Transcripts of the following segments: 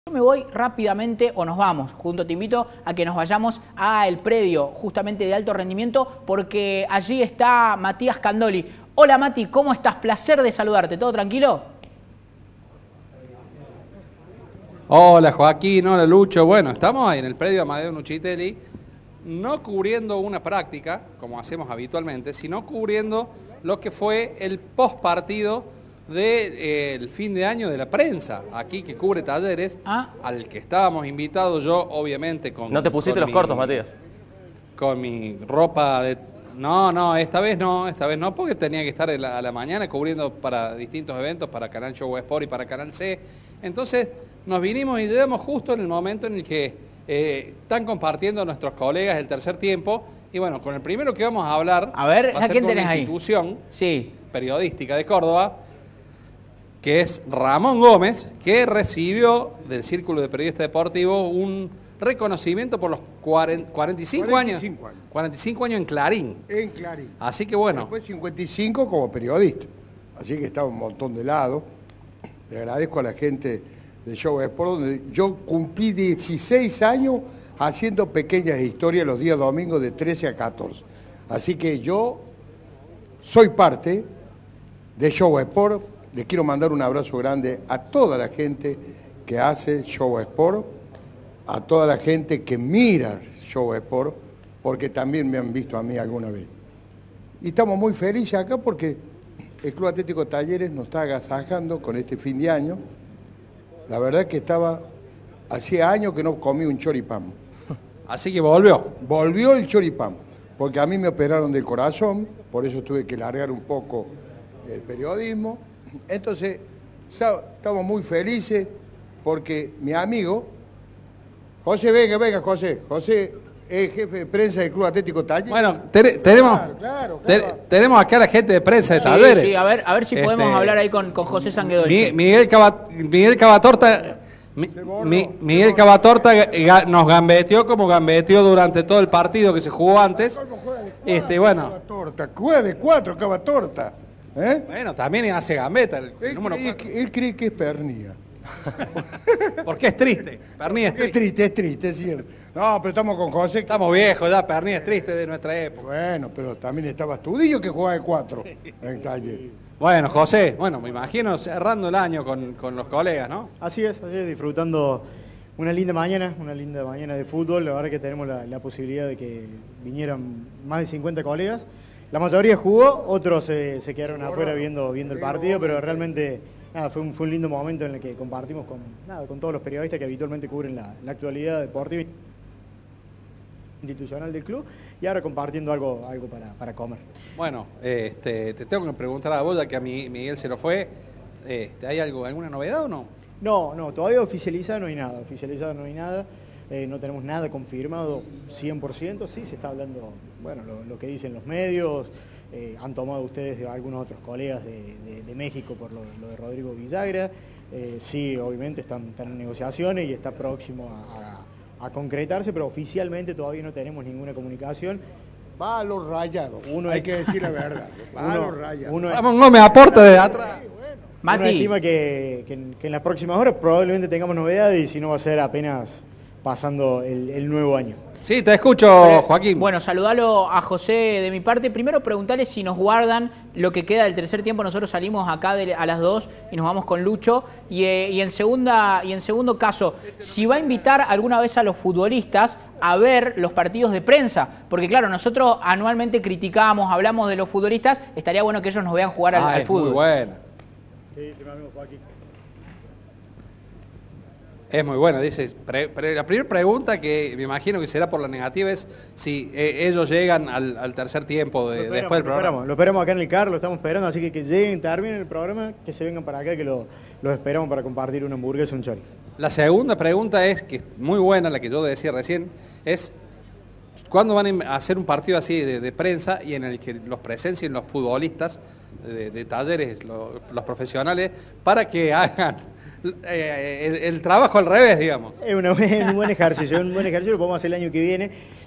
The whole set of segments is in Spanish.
Yo me voy rápidamente, o nos vamos, junto te invito a que nos vayamos al predio justamente de alto rendimiento, porque allí está Matías Candoli. Hola Mati, ¿cómo estás? Placer de saludarte, ¿todo tranquilo? Hola Joaquín, hola Lucho. Bueno, estamos ahí en el predio Amadeo Nuchitelli, no cubriendo una práctica, como hacemos habitualmente, sino cubriendo lo que fue el postpartido del fin de año de la prensa, aquí que cubre Talleres, al que estábamos invitados yo, obviamente, con... ¿No te pusiste los cortos, Matías? Con mi ropa de... No, esta vez no, porque tenía que estar a la mañana cubriendo para distintos eventos, para Canal Show Sport y para Canal C. Entonces nos vinimos y llegamos justo en el momento en el que están compartiendo nuestros colegas el tercer tiempo. Y bueno, con el primero que vamos a hablar, a ver, va a ser ¿quién con tenés una ahí? Institución sí. periodística de Córdoba, que es Ramón Gómez, que recibió del Círculo de Periodistas Deportivos un reconocimiento por los 45 años en Clarín. En Clarín. Así que bueno. Después 55 como periodista. Así que está un montón de lado. Le agradezco a la gente de Show Sport, donde yo cumplí 16 años haciendo pequeñas historias los días domingos de 13 a 14. Así que yo soy parte de Show Sport. Les quiero mandar un abrazo grande a toda la gente que hace Show Sport, a toda la gente que mira Show Sport, porque también me han visto a mí alguna vez. Y estamos muy felices acá porque el Club Atlético Talleres nos está agasajando con este fin de año. La verdad que hacía años que no comí un choripán. Así que volvió. Volvió el choripán, porque a mí me operaron del corazón, por eso tuve que largar un poco el periodismo. Entonces, estamos muy felices porque mi amigo, José, venga, José es jefe de prensa del Club Atlético Talleres. Bueno, tenemos acá a la gente de prensa de Talleres. Sí, a ver si podemos hablar ahí con José Sanguedolce. Miguel Cavatorta nos gambeteó como gambeteó durante todo el partido que se jugó antes. Bueno. Juega de 4, Cavatorta. Bueno, también hace gambeta. Él cree que es pernía. Porque es triste. Pernía es triste. Es triste, es cierto. No, pero estamos con José. Estamos viejos ya, Pernía es triste de nuestra época. Bueno, pero también estaba Estudillo que jugaba de 4 en Taller. Bueno, José, me imagino cerrando el año con los colegas, ¿no? Así es, disfrutando una linda mañana de fútbol. La verdad que tenemos la posibilidad de que vinieran más de 50 colegas. La mayoría jugó, otros se quedaron afuera viendo el partido, pero realmente fue un lindo momento en el que compartimos con todos los periodistas que habitualmente cubren la actualidad deportiva institucional del club, y ahora compartiendo algo para comer. Bueno, te tengo que preguntar a vos, ya que a Miguel se lo fue, ¿hay alguna novedad o no? No, todavía oficializado no hay nada, no tenemos nada confirmado 100%, sí se está hablando, bueno, lo que dicen los medios, han tomado ustedes de algunos otros colegas de México por lo de Rodrigo Villagra, sí, obviamente están en negociaciones y está próximo a concretarse, pero oficialmente todavía no tenemos ninguna comunicación. Va a los rayados, hay que decir la verdad, va a los rayados. Vamos, no me aporta de atrás. Uno estima que en las próximas horas probablemente tengamos novedades y si no va a ser apenas pasando el nuevo año. Sí, te escucho, Joaquín. Bueno, saludalo a José de mi parte. Primero preguntarle si nos guardan lo que queda del tercer tiempo. Nosotros salimos acá a las 2 y nos vamos con Lucho. Y en segundo caso, si va a invitar alguna vez a los futbolistas a ver los partidos de prensa. Porque claro, nosotros anualmente criticamos, hablamos de los futbolistas. Estaría bueno que ellos nos vean jugar al fútbol. Muy bueno. Sí, mi amigo Joaquín. Es muy buena, dice. La primera pregunta, que me imagino que será por la negativa, es si ellos llegan al tercer tiempo después del programa. Lo esperamos acá en el carro, lo estamos esperando, así que lleguen, terminen el programa, que se vengan para acá, que los esperamos para compartir una hamburguesa y un chori. La segunda pregunta es, que es muy buena, la que yo decía recién, es ¿cuándo van a hacer un partido así de prensa y en el que los presencien los futbolistas de Talleres, los profesionales, para que hagan el trabajo al revés, digamos? Es un buen ejercicio, lo podemos hacer el año que viene.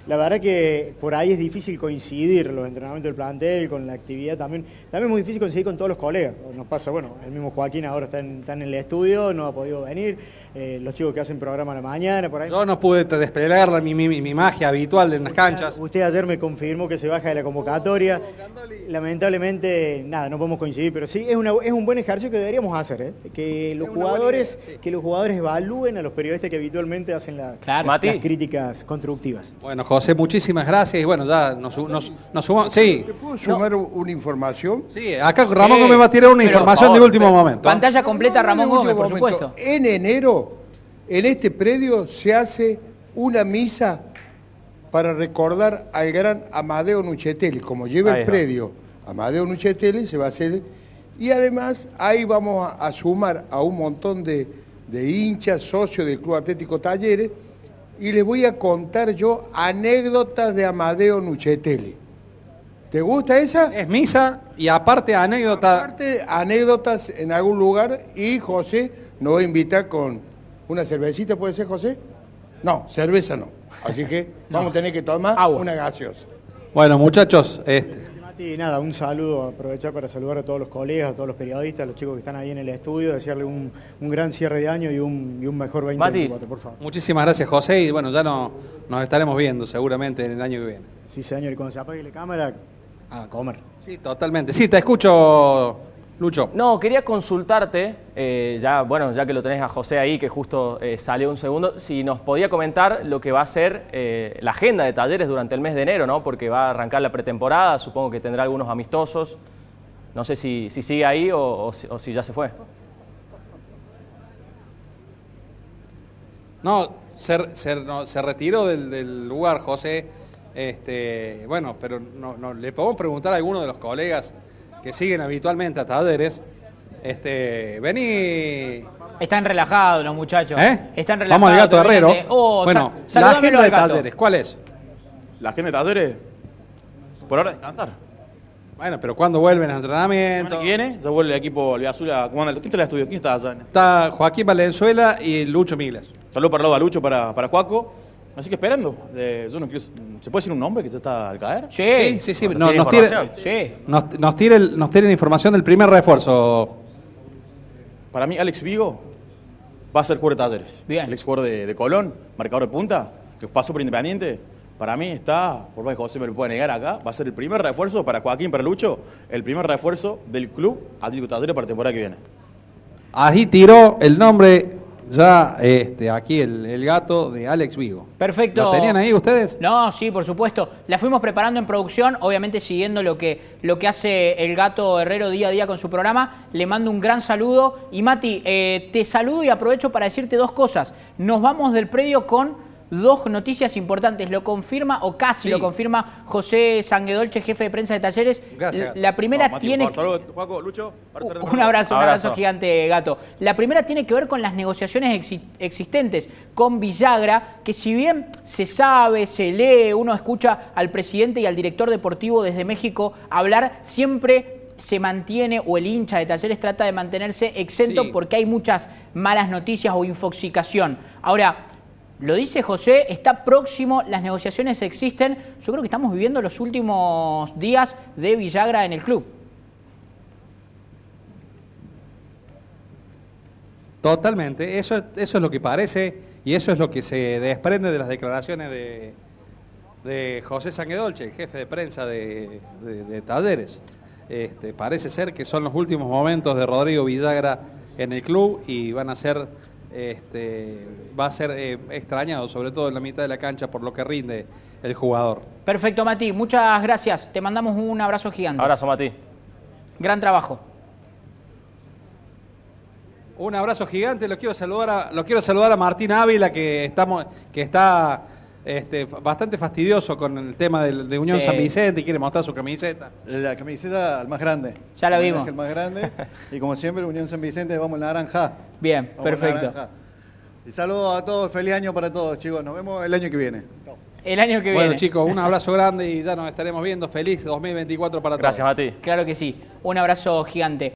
La verdad que por ahí es difícil coincidir los entrenamientos del plantel con la actividad también. También es muy difícil coincidir con todos los colegas. Nos pasa, bueno, el mismo Joaquín ahora está en el estudio, no ha podido venir. Los chicos que hacen programa a la mañana, por ahí. Yo no pude desplegar mi magia habitual en las canchas. Usted ayer me confirmó que se baja de la convocatoria. Lamentablemente, nada, no podemos coincidir, pero sí es un buen ejercicio que deberíamos hacer, ¿eh? Que los jugadores evalúen a los periodistas que habitualmente hacen las críticas constructivas. Bueno, José, muchísimas gracias y bueno, ya nos sumamos. Sí. ¿Te puedo sumar una información? Sí, acá Ramón Gómez va a tirar una información de último momento. Pantalla completa, Ramón Gómez, por supuesto. En enero, en este predio se hace una misa para recordar al gran Amadeo Nuchetelli. Como lleva el predio Amadeo Nuchetelli, se va a hacer. Y además ahí vamos a sumar a un montón de hinchas, socios del Club Atlético Talleres, y les voy a contar yo anécdotas de Amadeo Nuchetelli. ¿Te gusta esa? Es misa y aparte anécdotas. Aparte anécdotas en algún lugar, y José nos va a invitar con una cervecita, ¿puede ser, José? No, cerveza no. Así que vamos a tener que tomar una gaseosa. Bueno, muchachos, Y nada, un saludo, aprovechar para saludar a todos los colegas, a todos los periodistas, a los chicos que están ahí en el estudio, desearle un gran cierre de año y un mejor 2024, por favor. Muchísimas gracias, José, y bueno, ya nos estaremos viendo seguramente en el año que viene. Sí, señor, y cuando se apague la cámara, a comer. Sí, totalmente. Sí, te escucho, Lucho. No, quería consultarte, ya que lo tenés a José ahí, que justo salió un segundo, si nos podía comentar lo que va a ser la agenda de Talleres durante el mes de enero, ¿no? Porque va a arrancar la pretemporada, supongo que tendrá algunos amistosos. No sé si sigue ahí o si ya se fue. No, se retiró del lugar, José. Bueno, pero no, le podemos preguntar a alguno de los colegas que siguen habitualmente a Talleres. Vení. Están relajados los muchachos. Están relajados. Vamos al Gato Herrero. Bueno, la agenda de Talleres, ¿cuál es? La agenda de Talleres, por ahora descansar. Bueno, pero ¿cuándo vuelven a entrenamiento? ¿Viene? Ya vuelve el equipo Albiazul a comandar. ¿Quién está en el estudio? ¿Quién está allá? Está Joaquín Valenzuela y Lucho Migles. Saludos para el lado a Lucho, para Juaco. Así que esperando. Yo no quiero, ¿se puede decir un nombre que ya está al caer? Sí. Nos tiren información del primer refuerzo. Para mí, Alex Vigo va a ser jugador de Talleres. Bien. El ex jugador de Colón, marcador de punta, que pasó por Independiente. Para mí está, por más que José me lo pueda negar acá, va a ser el primer refuerzo para Joaquín, para Lucho, el primer refuerzo del club Atlético Talleres para la temporada que viene. Ahí tiró el nombre ya aquí el gato de Alex Vigo. Perfecto. ¿Lo tenían ahí ustedes? No, sí, por supuesto. La fuimos preparando en producción, obviamente siguiendo lo que hace el Gato Herrero día a día con su programa. Le mando un gran saludo. Y Mati, te saludo y aprovecho para decirte dos cosas. Nos vamos del predio con dos noticias importantes. Lo confirma, o casi lo confirma, José Sanguedolche, jefe de prensa de Talleres. Gracias. La primera Mati, tiene... Saludos, Juaco, Lucho. Un abrazo gigante, Gato. La primera tiene que ver con las negociaciones existentes con Villagra, que si bien se sabe, se lee, uno escucha al presidente y al director deportivo desde México hablar, siempre se mantiene, o el hincha de Talleres trata de mantenerse exento porque hay muchas malas noticias o infoxicación. Ahora, lo dice José, está próximo, las negociaciones existen. Yo creo que estamos viviendo los últimos días de Villagra en el club. Totalmente, eso es lo que parece y eso es lo que se desprende de las declaraciones de José Sanguedolche, jefe de prensa de Talleres. Parece ser que son los últimos momentos de Rodrigo Villagra en el club y van a ser... va a ser extrañado, sobre todo en la mitad de la cancha, por lo que rinde el jugador. Perfecto, Mati. Muchas gracias. Te mandamos un abrazo gigante. Abrazo, Mati. Gran trabajo. Un abrazo gigante. Lo quiero saludar a Martín Ávila, que está bastante fastidioso con el tema de Unión San Vicente y quiere mostrar su camiseta. La camiseta al más grande. Ya la vimos. El más grande. Y como siempre, Unión San Vicente, vamos en naranja. Bien, perfecto. Y saludos a todos, feliz año para todos, chicos. Nos vemos el año que viene. El año que viene. Bueno, chicos, un abrazo grande y ya nos estaremos viendo. Feliz 2024 para todos. Gracias, Mati. Claro que sí. Un abrazo gigante.